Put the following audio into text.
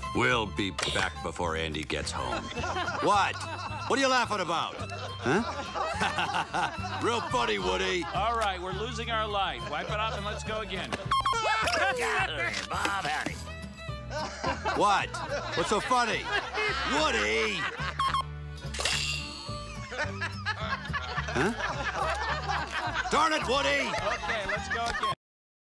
We'll be back before Andy gets home. What? What are you laughing about? Huh? Real funny, Woody. All right, we're losing our light. Wipe it off and let's go again. Bob, howdy. What? What's so funny? Woody! Huh? Darn it, Woody! Okay, let's go again.